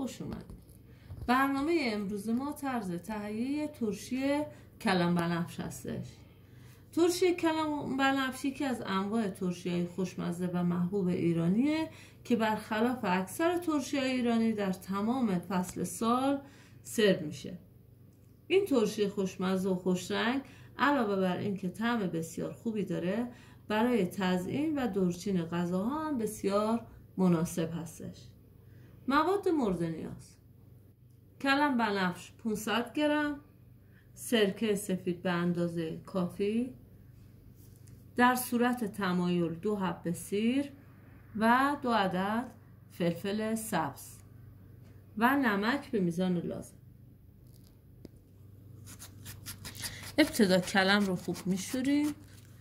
خوش اومدید. برنامه امروز ما طرز تهیه ترشی کلم بنفش هستش. ترشی کلم بنفش یکی از انواع ترشی‌های خوشمزه و محبوب ایرانیه که برخلاف اکثر ترشی‌های ایرانی در تمام فصل سال سرو میشه. این ترشی خوشمزه و خوشرنگ علاوه بر اینکه طعم بسیار خوبی داره، برای تزیین و دورچین غذاها هم بسیار مناسب هستش. مواد مورد نیاز: کلم بنفش 500 گرم، سرکه سفید به اندازه کافی، در صورت تمایل 2 حبه سیر و 2 عدد فلفل سبز و نمک به میزان لازم. ابتدا کلم رو خوب میشوریم.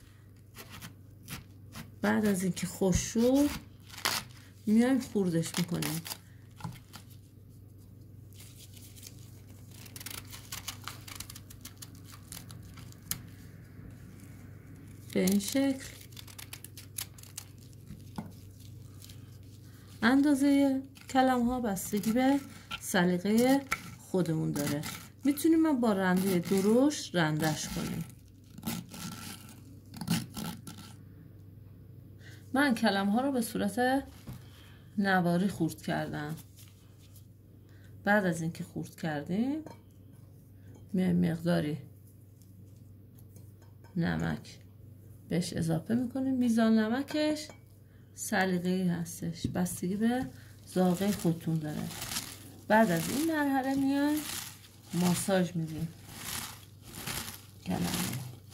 بعد از اینکه خوش شد میایم خوردش میکنیم. به این شکل. اندازه کلم ها بستگی به سلیقه خودمون داره. میتونیم با رنده درشت رندش کنیم. من کلم ها رو به صورت نواری خورد کردم. بعد از اینکه خورد کردیم میایم مقداری نمک بهش اضافه میکنیم. میزان نمکش سلیقه‌ای هستش، بستگی به ذائقه خودتون داره. بعد از این مرحله میایم ماساژ میدیم کلم.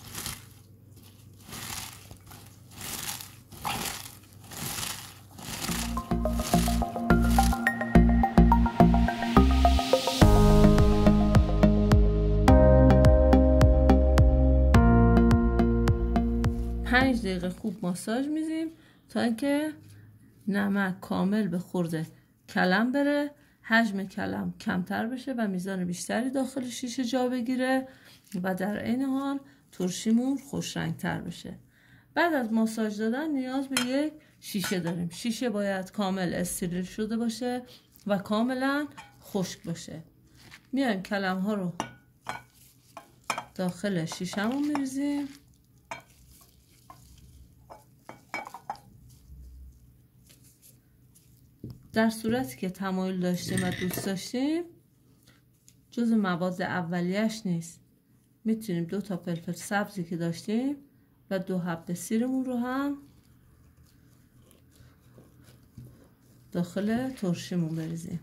5 دقیقه خوب ماساژ میدیم تا اینکه نمک کامل به خورد کلم بره، حجم کلم کمتر بشه و میزان بیشتری داخل شیشه جا بگیره و در عین حال ترشیمون خوش رنگ تر بشه. بعد از ماساژ دادن نیاز به یک شیشه داریم. شیشه باید کامل استریل شده باشه و کاملا خشک باشه. میایم کلم ها رو داخل شیشمون میریزیم. در صورتی که تمایل داشتیم و دوست داشتیم، جز مواد اولیش نیست، میتونیم 2 تا فلفل سبزی که داشتیم و 2 حبه سیرمون رو هم داخل ترشیمون بریزیم.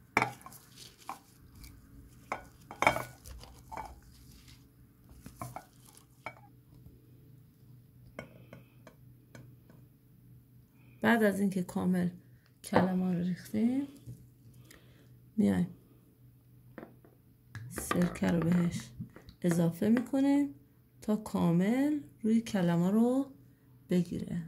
بعد از اینکه کامل کلم ها رو ریختیم میایم سرکه رو بهش اضافه میکنیم تا کامل روی کلم ها رو بگیره.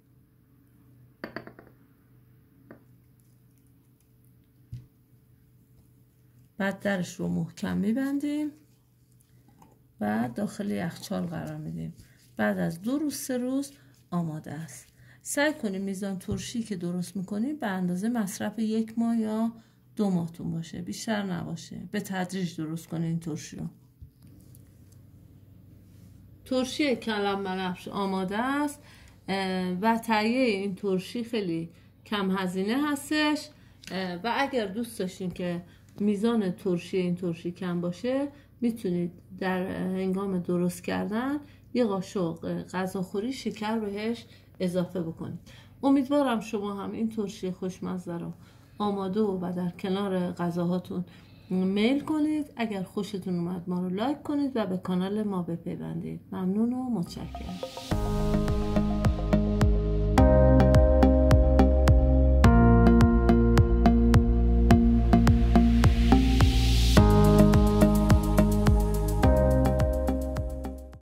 بعد درش رو محکم میبندیم و داخل یخچال قرار میدیم. بعد از 2 روز 3 روز آماده است. سعی کنیم میزان ترشی که درست میکنیم به اندازه مصرف 1 ماه یا 2 ماهتون باشه، بیشتر نباشه. به تدریج درست کنین این ترشی رو. ترشی کلم بنفش آماده است و تهیه این ترشی خیلی کم هزینه هستش و اگر دوست داشتین که میزان ترشی این ترشی کم باشه، میتونید در هنگام درست کردن یه قاشق غذاخوری شکر بهش اضافه بکنید. امیدوارم شما هم این ترشی خوشمزه رو آماده و در کنار غذاهاتون میل کنید. اگر خوشتون اومد ما رو لایک کنید و به کانال ما بپیوندید. ممنون و متشکرم.